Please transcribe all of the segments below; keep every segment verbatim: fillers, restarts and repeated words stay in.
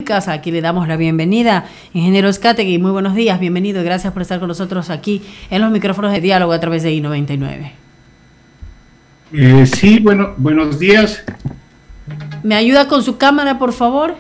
Aquí le damos la bienvenida, ingeniero Uzcategui. Muy buenos días, bienvenido y gracias por estar con nosotros aquí en los micrófonos de diálogo a través de I noventa y nueve. Eh, sí, bueno, buenos días. ¿Me ayuda con su cámara, por favor?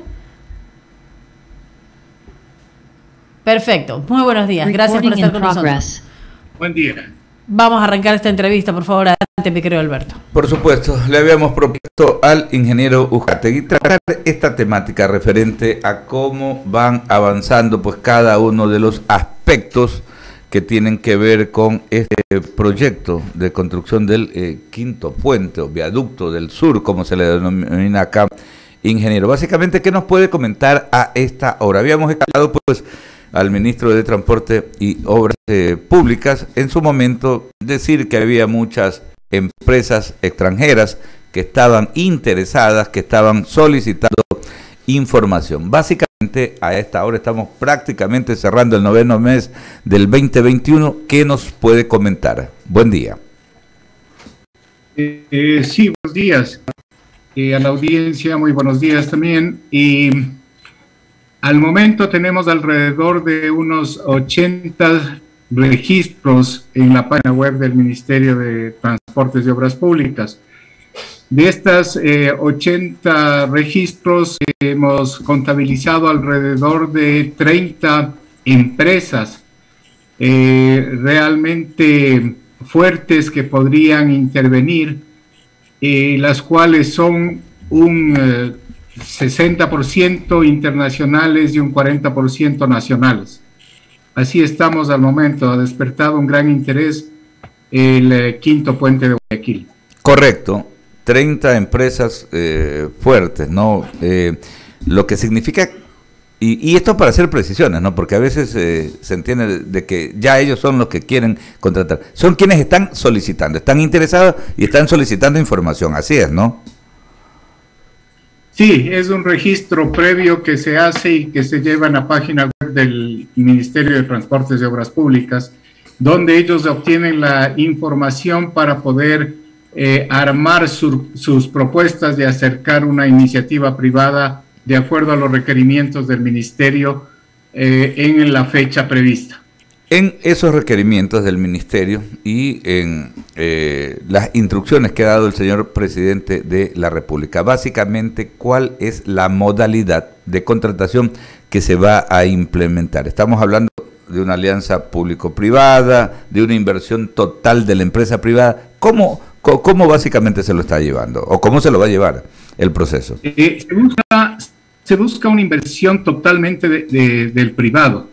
Perfecto, muy buenos días, gracias por estar con nosotros. Buen día. Vamos a arrancar esta entrevista, por favor, adelante, mi querido Alberto. Por supuesto, le habíamos propuesto al ingeniero Uzcategui tratar esta temática referente a cómo van avanzando pues cada uno de los aspectos que tienen que ver con este proyecto de construcción del eh, quinto puente o viaducto del sur, como se le denomina acá, ingeniero. Básicamente, ¿qué nos puede comentar a esta hora? Habíamos escalado pues al ministro de Transporte y Obras eh, Públicas, en su momento decir que había muchas empresas extranjeras que estaban interesadas, que estaban solicitando información. Básicamente, a esta hora estamos prácticamente cerrando el noveno mes del veinte veintiuno. ¿Qué nos puede comentar? Buen día. Eh, eh, sí, buenos días. Eh, a la audiencia, muy buenos días también. Y al momento tenemos alrededor de unos ochenta registros en la página web del Ministerio de Transportes y Obras Públicas. De estas eh, ochenta registros eh, hemos contabilizado alrededor de treinta empresas eh, realmente fuertes que podrían intervenir, eh, las cuales son un eh, sesenta por ciento internacionales y un cuarenta por ciento nacionales. Así estamos al momento. Ha despertado un gran interés el eh, quinto puente de Guayaquil. Correcto, treinta empresas eh, fuertes, ¿no? Eh, lo que significa, y, y esto para hacer precisiones, ¿no? Porque a veces eh, se entiende de que ya ellos son los que quieren contratar. Son quienes están solicitando, están interesados y están solicitando información, así es, ¿no? Sí, es un registro previo que se hace y que se lleva en la página web del Ministerio de Transportes y Obras Públicas, donde ellos obtienen la información para poder eh, armar su, sus propuestas de acercar una iniciativa privada de acuerdo a los requerimientos del Ministerio eh, en la fecha prevista. En esos requerimientos del Ministerio y en eh, las instrucciones que ha dado el señor Presidente de la República, básicamente, ¿cuál es la modalidad de contratación que se va a implementar? Estamos hablando de una alianza público-privada, de una inversión total de la empresa privada. ¿Cómo, cómo, cómo básicamente se lo está llevando o cómo se lo va a llevar el proceso? Eh, se, busca, se busca una inversión totalmente de, de, del privado.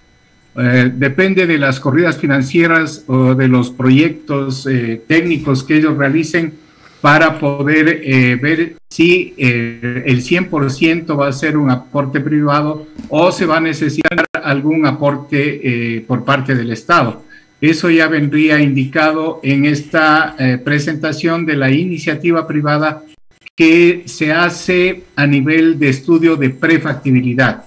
Eh, depende de las corridas financieras o de los proyectos eh, técnicos que ellos realicen para poder eh, ver si eh, el cien por ciento va a ser un aporte privado o se va a necesitar algún aporte eh, por parte del Estado. Eso ya vendría indicado en esta eh, presentación de la iniciativa privada que se hace a nivel de estudio de prefactibilidad.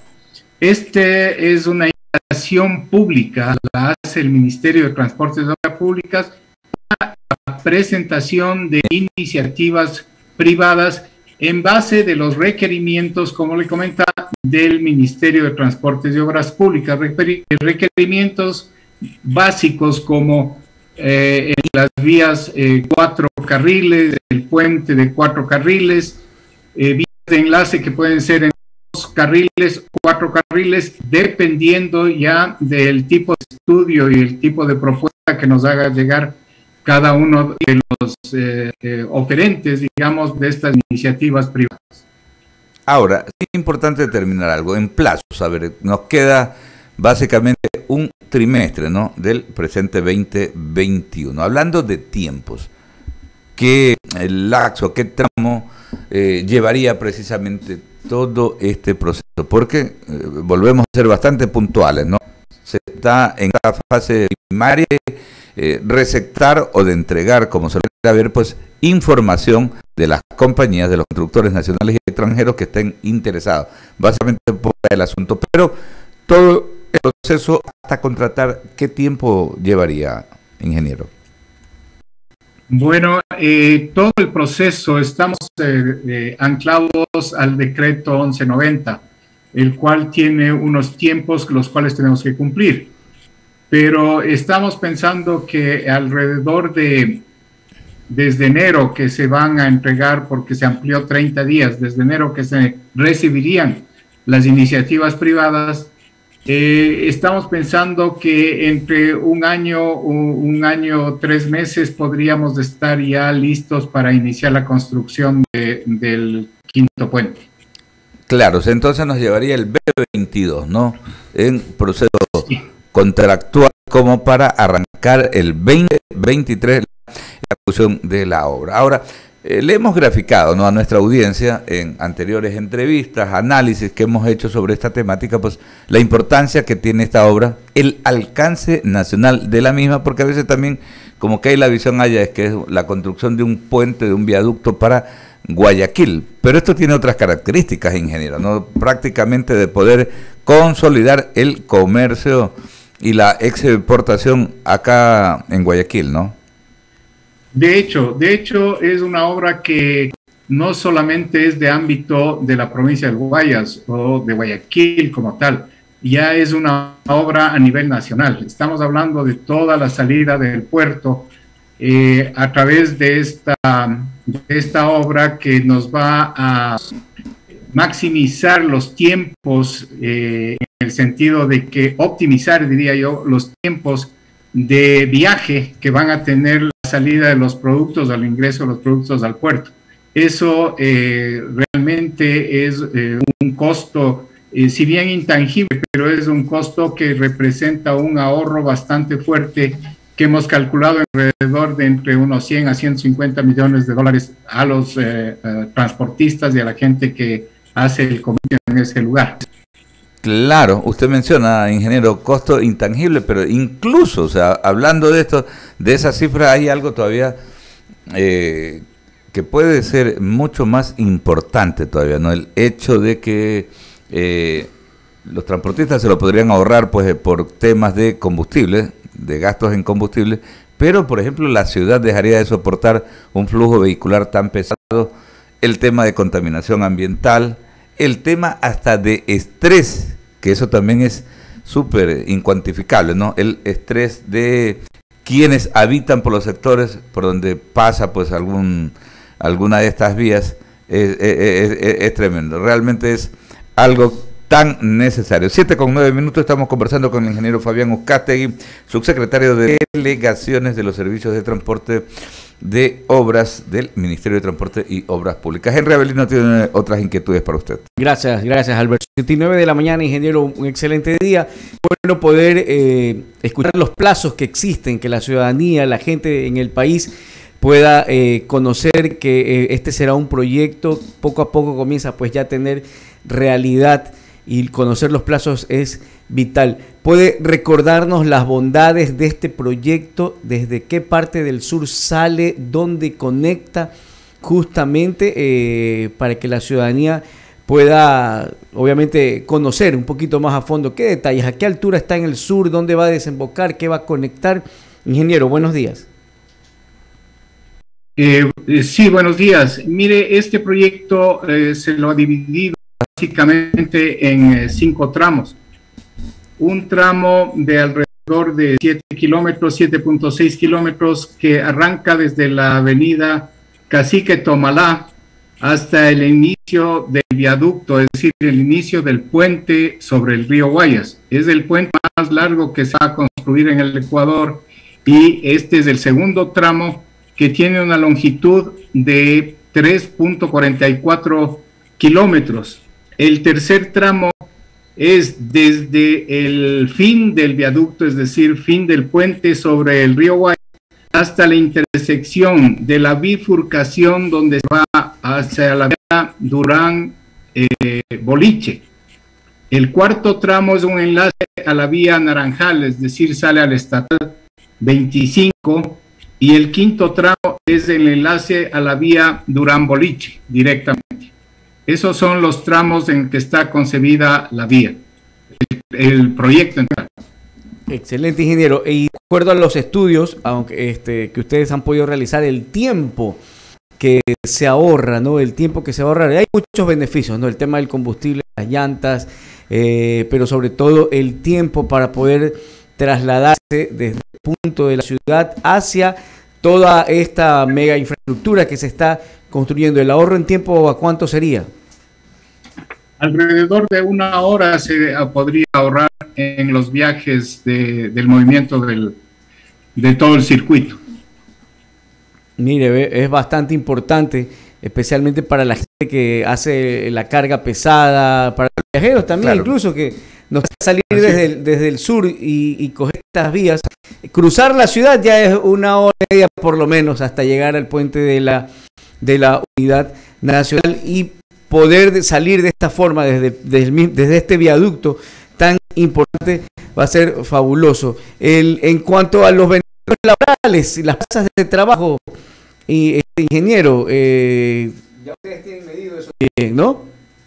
Este es una invitación pública, la hace el Ministerio de Transportes y Obras Públicas para la presentación de iniciativas privadas en base de los requerimientos, como le comentaba, del Ministerio de Transportes y Obras Públicas, requerimientos básicos como eh, en las vías eh, cuatro carriles, el puente de cuatro carriles, eh, vías de enlace que pueden ser en carriles, cuatro carriles, dependiendo ya del tipo de estudio y el tipo de propuesta que nos haga llegar cada uno de los eh, eh, oferentes, digamos, de estas iniciativas privadas. Ahora, es importante determinar algo en plazos. A ver, nos queda básicamente un trimestre, ¿no?, del presente veinte veintiuno. Hablando de tiempos, ¿qué lapso, qué tramo eh, llevaría precisamente todo este proceso? Porque eh, volvemos a ser bastante puntuales, ¿no? Se está en la fase primaria, eh, receptar o de entregar, como se quiera ver, pues información de las compañías, de los constructores nacionales y extranjeros que estén interesados. Básicamente por el asunto, pero todo el proceso hasta contratar, ¿qué tiempo llevaría, ingeniero? Bueno, eh, todo el proceso estamos eh, eh, anclados al decreto once noventa. el cual tiene unos tiempos los cuales tenemos que cumplir. Pero estamos pensando que alrededor de, desde enero que se van a entregar, porque se amplió treinta días, desde enero que se recibirían las iniciativas privadas, eh, estamos pensando que entre un año, un, un año, tres meses podríamos estar ya listos para iniciar la construcción de, del quinto puente. Claro, entonces nos llevaría el B veintidós, ¿no? En proceso Sí. contractual como para arrancar el veinte veintitrés la ejecución de la obra. Ahora, eh, le hemos graficado, ¿no?, a nuestra audiencia en anteriores entrevistas, análisis que hemos hecho sobre esta temática, pues la importancia que tiene esta obra, el alcance nacional de la misma, porque a veces también como que hay la visión allá es que es la construcción de un puente, de un viaducto para Guayaquil, pero esto tiene otras características, ingeniero, ¿no? Prácticamente de poder consolidar el comercio y la exportación acá en Guayaquil, ¿no? De hecho, de hecho es una obra que no solamente es de ámbito de la provincia del Guayas o de Guayaquil como tal, ya es una obra a nivel nacional. Estamos hablando de toda la salida del puerto eh, a través de esta, de esta obra que nos va a maximizar los tiempos, eh, en el sentido de que optimizar, diría yo, los tiempos de viaje que van a tener la salida de los productos, al ingreso de los productos al puerto. Eso eh, realmente es eh, un costo, eh, si bien intangible, pero es un costo que representa un ahorro bastante fuerte que hemos calculado alrededor de entre unos cien a ciento cincuenta millones de dólares a los eh, eh, transportistas y a la gente que hace el comercio en ese lugar. Claro, usted menciona, ingeniero, costo intangible, pero incluso, o sea, hablando de esto, de esa cifra, hay algo todavía eh, que puede ser mucho más importante todavía, ¿no? El hecho de que eh, los transportistas se lo podrían ahorrar, pues, por temas de combustible, de gastos en combustible, pero, por ejemplo, la ciudad dejaría de soportar un flujo vehicular tan pesado, el tema de contaminación ambiental, el tema hasta de estrés, que eso también es súper incuantificable, ¿no? El estrés de quienes habitan por los sectores por donde pasa pues algún alguna de estas vías es, es, es, es tremendo. Realmente es algo tan necesario. Siete con nueve minutos, estamos conversando con el ingeniero Fabián Uzcategui, subsecretario de Delegaciones de los Servicios de Transporte de Obras del Ministerio de Transporte y Obras Públicas. Henry Avelino tiene otras inquietudes para usted. Gracias, gracias Alberto. siete y nueve de la mañana, ingeniero, un excelente día. Bueno, poder eh, escuchar los plazos que existen, que la ciudadanía, la gente en el país pueda eh, conocer que eh, este será un proyecto, poco a poco comienza pues ya a tener realidad, y conocer los plazos es vital. ¿Puede recordarnos las bondades de este proyecto? ¿Desde qué parte del sur sale? ¿Dónde conecta? Justamente eh, para que la ciudadanía pueda, obviamente, conocer un poquito más a fondo qué detalles, a qué altura está en el sur, dónde va a desembocar, qué va a conectar. Ingeniero, buenos días. Eh, eh, sí, buenos días. Mire, este proyecto eh, se lo ha dividido básicamente en eh, cinco tramos. Un tramo de alrededor de siete kilómetros, siete punto seis kilómetros, que arranca desde la avenida Cacique Tomalá hasta el inicio del viaducto, es decir, el inicio del puente sobre el río Guayas. Es el puente más largo que se va a construir en el Ecuador, y este es el segundo tramo, que tiene una longitud de tres punto cuarenta y cuatro kilómetros. El tercer tramo es desde el fin del viaducto, es decir, fin del puente sobre el río Guayas, hasta la intersección de la bifurcación donde se va hacia la vía Durán eh, Boliche. El cuarto tramo es un enlace a la vía Naranjal, es decir, sale al estatal veinticinco, y el quinto tramo es el enlace a la vía Durán Boliche directamente. Esos son los tramos en que está concebida la vía, el, el proyecto entero. Excelente, ingeniero. Y de acuerdo a los estudios, aunque este, que ustedes han podido realizar, el tiempo que se ahorra, ¿no? El tiempo que se ahorra. Hay muchos beneficios, ¿no? El tema del combustible, las llantas, eh, pero sobre todo el tiempo para poder trasladarse desde el punto de la ciudad hacia toda esta mega infraestructura que se está construyendo. ¿El ahorro en tiempo a cuánto sería? Alrededor de una hora se podría ahorrar en los viajes de, del movimiento del, de todo el circuito. Mire, es bastante importante, especialmente para la gente que hace la carga pesada, para los viajeros también, claro. Incluso que nos va a salir desde el, desde el sur y, y coger estas vías. Cruzar la ciudad ya es una hora y media por lo menos hasta llegar al puente de la, de la Unidad Nacional y poder salir de esta forma desde, desde, desde este viaducto tan importante va a ser fabuloso. El, en cuanto a los beneficios laborales y las plazas de trabajo, y este ingeniero, eh, ya ustedes tienen medido eso bien, ¿no?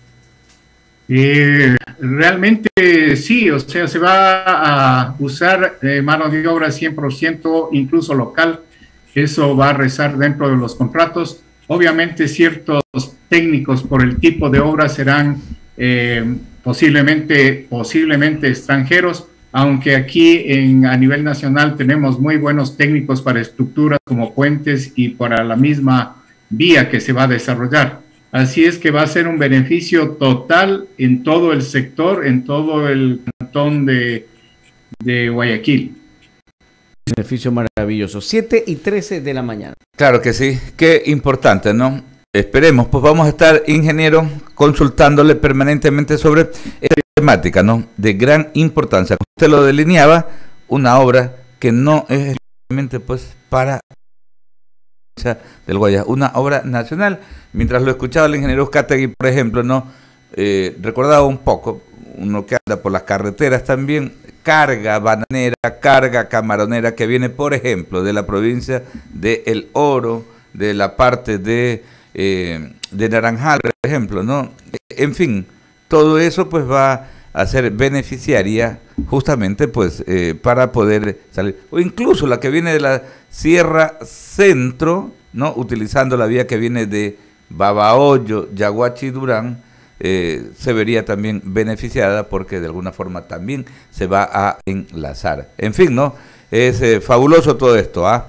Eh, realmente sí, o sea, se va a usar eh, mano de obra cien por ciento, incluso local. Eso va a rezar dentro de los contratos. Obviamente ciertos técnicos por el tipo de obra serán eh, posiblemente, posiblemente extranjeros, aunque aquí en, a nivel nacional tenemos muy buenos técnicos para estructuras como puentes y para la misma vía que se va a desarrollar. Así es que va a ser un beneficio total en todo el sector, en todo el cantón de, de Guayaquil. Beneficio maravilloso. siete y trece de la mañana. Claro que sí, qué importante, ¿no? Esperemos, pues vamos a estar, ingeniero, consultándole permanentemente sobre esta temática, ¿no? De gran importancia. Usted lo delineaba, una obra que no es realmente pues para del Guayas, una obra nacional. Mientras lo escuchaba el ingeniero Uzcategui, por ejemplo, no eh, recordaba un poco, uno que anda por las carreteras también, carga bananera, carga camaronera que viene, por ejemplo, de la provincia de El Oro, de la parte de, eh, de Naranjal, por ejemplo, ¿no? En fin, todo eso pues va a ser beneficiaria justamente pues eh, para poder salir, o incluso la que viene de la Sierra Centro, ¿no? Utilizando la vía que viene de Babahoyo, Yaguachi, Durán, eh, se vería también beneficiada porque de alguna forma también se va a enlazar. En fin, ¿no? Es eh, fabuloso todo esto, ¿ah?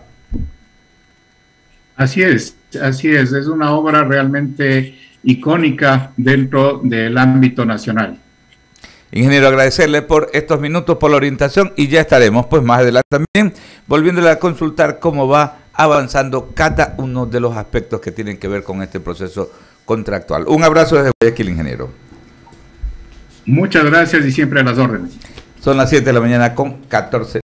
Así es, así es, es una obra realmente icónica dentro del ámbito nacional. Ingeniero, agradecerle por estos minutos, por la orientación, y ya estaremos pues más adelante también volviéndole a consultar cómo va avanzando cada uno de los aspectos que tienen que ver con este proceso contractual. Un abrazo desde Guayaquil, ingeniero. Muchas gracias y siempre a las órdenes. Son las siete de la mañana con catorce.